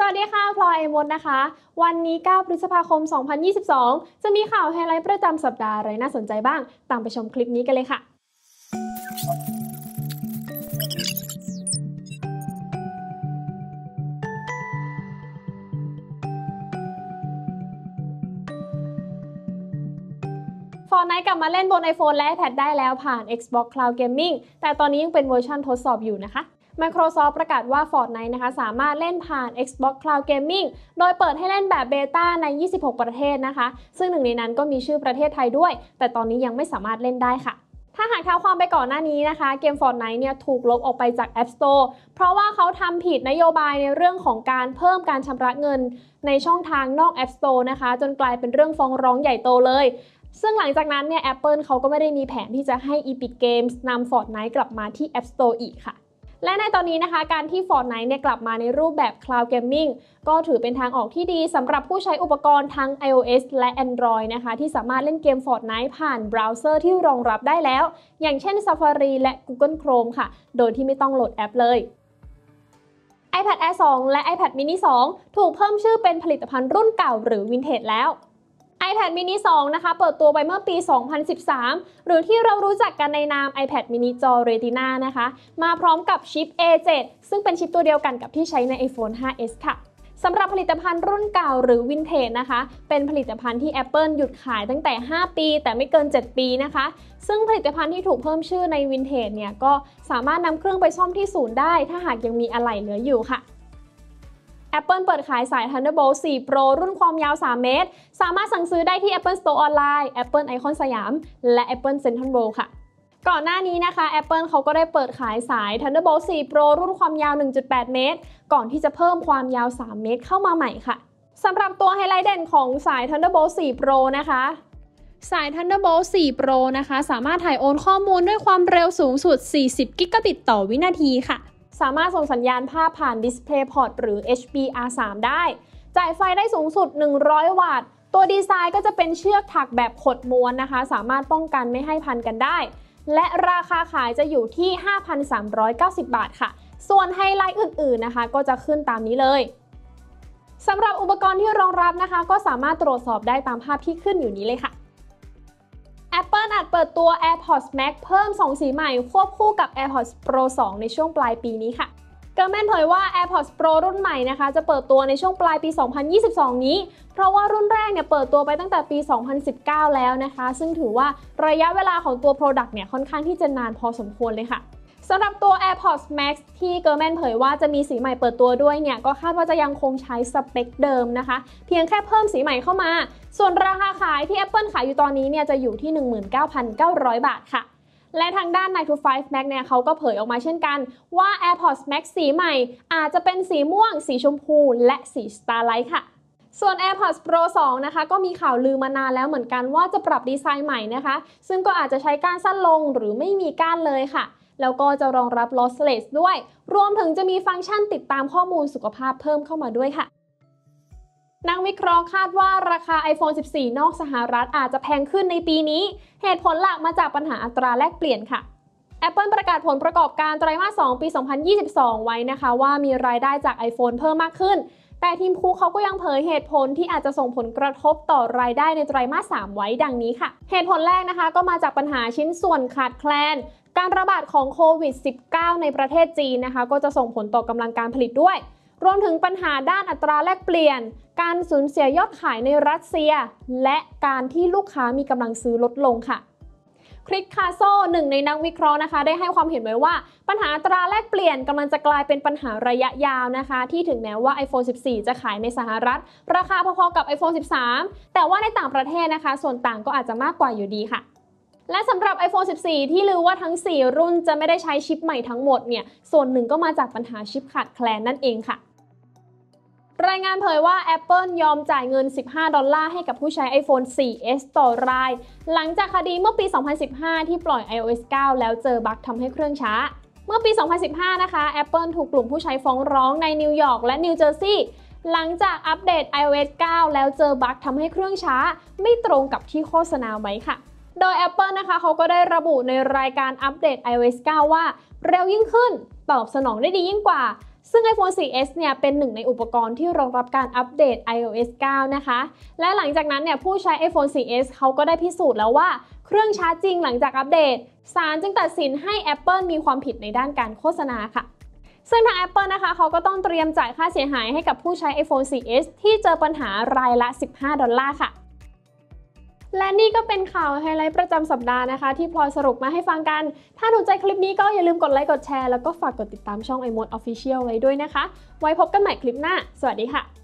วัสดีค่ะพลอยมดนะคะวันนี้9พฤษภาคม2022จะมีข่าวไฮไลท์ประจำสัปดาห์อะไรน่าสนใจบ้างตามไปชมคลิปนี้กันเลยค่ะFortnite กลับมาเล่นบน iPhone และ iPad ได้แล้วผ่าน Xbox Cloud Gaming แต่ตอนนี้ยังเป็นเวอร์ชันทดสอบอยู่นะคะ Microsoft ประกาศว่า Fortnite นะคะสามารถเล่นผ่าน Xbox Cloud Gaming โดยเปิดให้เล่นแบบเบต้าใน26ประเทศนะคะซึ่งหนึ่งในนั้นก็มีชื่อประเทศไทยด้วยแต่ตอนนี้ยังไม่สามารถเล่นได้ค่ะถ้าหากเท้าความไปก่อนหน้านี้นะคะเกม Fortnite เนี่ยถูกลบออกไปจาก App Store เพราะว่าเขาทำผิดนโยบายในเรื่องของการเพิ่มการชำระเงินในช่องทางนอก App Store นะคะจนกลายเป็นเรื่องฟ้องร้องใหญ่โตเลยซึ่งหลังจากนั้นเนี่ย Apple เขาก็ไม่ได้มีแผนที่จะให้ Epic Games นำ Fortnite กลับมาที่ App Store อีกค่ะและในตอนนี้นะคะการที่ Fortnite เนี่ยกลับมาในรูปแบบ Cloud Gaming ก็ถือเป็นทางออกที่ดีสำหรับผู้ใช้อุปกรณ์ทั้ง iOS และ Android นะคะที่สามารถเล่นเกม Fortnite ผ่านเบราว์เซอร์ที่รองรับได้แล้วอย่างเช่น Safari และ Google Chrome ค่ะโดยที่ไม่ต้องโหลดแอปเลย iPad Air 2 และ iPad mini 2 ถูกเพิ่มชื่อเป็นผลิตภัณฑ์รุ่นเก่าหรือ Vintage แล้วiPad mini 2 นะคะเปิดตัวไปเมื่อปี 2013 หรือที่เรารู้จักกันในนาม iPad mini จอ Retina นะคะมาพร้อมกับชิป A7 ซึ่งเป็นชิปตัวเดียวกันกับที่ใช้ใน iPhone 5s ค่ะสำหรับผลิตภัณฑ์รุ่นเก่าหรือ Vintage นะคะเป็นผลิตภัณฑ์ที่ Apple หยุดขายตั้งแต่ 5 ปีแต่ไม่เกิน 7 ปีนะคะซึ่งผลิตภัณฑ์ที่ถูกเพิ่มชื่อใน Vintage เนี่ยก็สามารถนำเครื่องไปซ่อมที่ศูนย์ได้ถ้าหากยังมีอะไหล่เหลืออยู่ค่ะApple เปิดขายสาย Thunderbolt 4 Pro รุ่นความยาว 3 เมตรสามารถสั่งซื้อได้ที่ Apple Store ออนไลน์ Apple Icon สยามและ Apple Central World ค่ะก่อนหน้านี้นะคะ Apple เขาก็ได้เปิดขายสาย Thunderbolt 4 Pro รุ่นความยาว 1.8 เมตรก่อนที่จะเพิ่มความยาว 3 เมตรเข้ามาใหม่ค่ะสำหรับตัวไฮไลท์เด่นของสาย Thunderbolt 4 Pro นะคะสาย Thunderbolt 4 Pro นะคะสามารถถ่ายโอนข้อมูลด้วยความเร็วสูงสุด 40 กิกะบิตต่อวินาทีค่ะสามารถส่งสัญญาณภาพผ่าน DisplayPort หรือ HDR3 ได้จ่ายไฟได้สูงสุด 100 วัตต์ตัวดีไซน์ก็จะเป็นเชือกถักแบบขดม้วนนะคะสามารถป้องกันไม่ให้พันกันได้และราคาขายจะอยู่ที่ 5,390 บาทค่ะส่วนไฮไลท์อื่นๆนะคะก็จะขึ้นตามนี้เลยสำหรับอุปกรณ์ที่รองรับนะคะก็สามารถตรวจสอบได้ตามภาพที่ขึ้นอยู่นี้เลยค่ะApple อาจเปิดตัว AirPods Max เพิ่ม2สีใหม่ควบคู่กับ AirPods Pro 2 ในช่วงปลายปีนี้ค่ะเกอร์แมนเผยว่า AirPods Pro รุ่นใหม่นะคะจะเปิดตัวในช่วงปลายปี 2022 นี้เพราะว่ารุ่นแรกเนี่ยเปิดตัวไปตั้งแต่ปี 2019 แล้วนะคะซึ่งถือว่าระยะเวลาของตัว Product เนี่ยค่อนข้างที่จะนานพอสมควรเลยค่ะสำหรับตัว AirPods Max ที่เกอร์แมนเผยว่าจะมีสีใหม่เปิดตัวด้วยเนี่ยก็คาดว่าจะยังคงใช้สเปคเดิมนะคะเพียงแค่เพิ่มสีใหม่เข้ามาส่วนราคาขายที่ Apple ขายอยู่ตอนนี้เนี่ยจะอยู่ที่ 19,900 บาทค่ะและทางด้าน 9 to 5 Max เนี่ยเขาก็เผยออกมาเช่นกันว่า AirPods Max สีใหม่อาจจะเป็นสีม่วงสีชมพูและสี Starlight ค่ะส่วน AirPods Pro 2 นะคะก็มีข่าวลือมานานแล้วเหมือนกันว่าจะปรับดีไซน์ใหม่นะคะซึ่งก็อาจจะใช้ก้านสั้นลงหรือไม่มีก้านเลยค่ะแล้วก็จะรองรับ lossless ด้วยรวมถึงจะมีฟังก์ชันติดตามข้อมูลสุขภาพเพิ่มเข้ามาด้วยค่ะนักวิเคราะห์คาดว่าราคา iPhone 14 นอกสหรัฐอาจจะแพงขึ้นในปีนี้เหตุผลหลักมาจากปัญหาอัตราแลกเปลี่ยนค่ะ Apple ประกาศผลประกอบการไตรมาส 2 ปี 2022 ไว้นะคะว่ามีรายได้จาก iPhone เพิ่มมากขึ้นแต่ทีมคุกเขาก็ยังเผยเหตุผลที่อาจจะส่งผลกระทบต่อรายได้ในไตรมาส 3 ไว้ดังนี้ค่ะเหตุผลแรกนะคะก็มาจากปัญหาชิ้นส่วนขาดแคลนการระบาดของโควิด -19 ในประเทศจีนนะคะก็จะส่งผลต่อกำลังการผลิตด้วยรวมถึงปัญหาด้านอัตราแลกเปลี่ยนการสูญเสียยอดขายในรัสเซียและการที่ลูกค้ามีกำลังซื้อลดลงค่ะคริสคาโซหนึ่งในนักวิเคราะห์นะคะได้ให้ความเห็นไว้ว่าปัญหาอัตราแลกเปลี่ยนกำลังจะกลายเป็นปัญหาระยะยาวนะคะที่ถึงแม้ว่า iPhone 14 จะขายในสหรัฐราคาพอๆกับ iPhone 13 แต่ว่าในต่างประเทศนะคะส่วนต่างก็อาจจะมากกว่าอยู่ดีค่ะและสำหรับ iPhone 14 ที่ลือว่าทั้ง 4 รุ่นจะไม่ได้ใช้ชิปใหม่ทั้งหมดเนี่ยส่วนหนึ่งก็มาจากปัญหาชิปขาดแคลนนั่นเองค่ะรายงานเผยว่า Apple ยอมจ่ายเงิน$15ให้กับผู้ใช้ iPhone 4s ต่อรายหลังจากคดีเมื่อปี 2015 ที่ปล่อย iOS 9 แล้วเจอบั๊กทำให้เครื่องช้าเมื่อปี 2015 นะคะ Apple ถูกกลุ่มผู้ใช้ฟ้องร้องในนิวยอร์กและนิวเจอร์ซีย์หลังจากอัปเดต iOS 9 แล้วเจอบั๊กทำให้เครื่องช้าไม่ตรงกับที่โฆษณาไว้ค่ะโดย Apple นะคะเขาก็ได้ระบุในรายการอัปเดต iOS 9 ว่าเร็วยิ่งขึ้นตอบสนองได้ดียิ่งกว่าซึ่ง iPhone 4S เนี่ยเป็นหนึ่งในอุปกรณ์ที่รองรับการอัปเดต iOS 9 นะคะและหลังจากนั้นเนี่ยผู้ใช้ iPhone 4S เขาก็ได้พิสูจน์แล้วว่าเครื่องชาร์จจริงหลังจากอัปเดตศาลจึงตัดสินให้ Apple มีความผิดในด้านการโฆษณาค่ะซึ่งทาง Apple นะคะเขาก็ต้องเตรียมจ่ายค่าเสียหายให้กับผู้ใช้ iPhone 4S ที่เจอปัญหารายละ$15ค่ะและนี่ก็เป็นข่าวไฮไลท์ประจำสัปดาห์นะคะที่พลอยสรุปมาให้ฟังกันถ้าถูกใจคลิปนี้ก็อย่าลืมกดไลค์กดแชร์แล้วก็ฝากกดติดตามช่อง iMode Official ไว้ด้วยนะคะไว้พบกันใหม่คลิปหน้าสวัสดีค่ะ